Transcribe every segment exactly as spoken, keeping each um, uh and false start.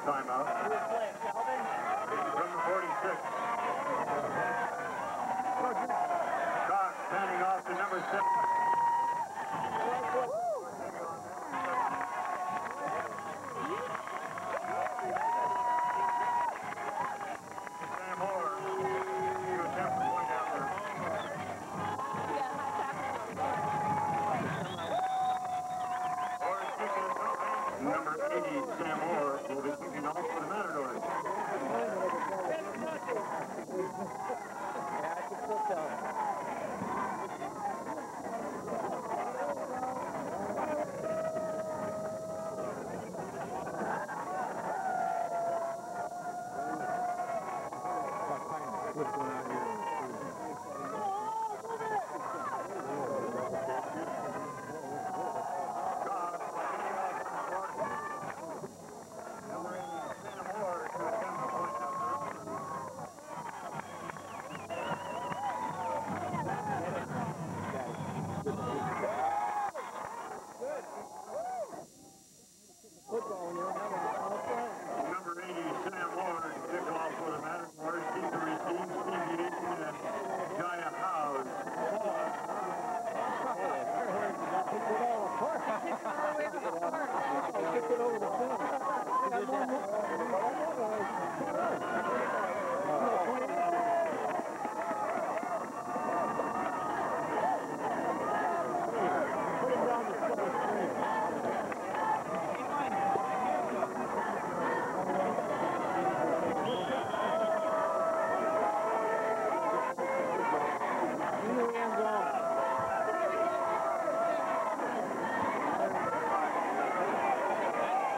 timeout. From the forty-six. Cox handing off to number seven. Sam Moore. You attempt to point out there. Number eighty, Sam Moore, will be kicking off for the Matadors. What's going on here? Number eighty, Sam Moore, to kick off for the Matadors. Steve the receive, Steve Yates, and Jaya House. Kick it over the fence.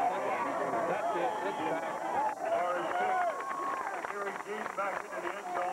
Back into the end zone.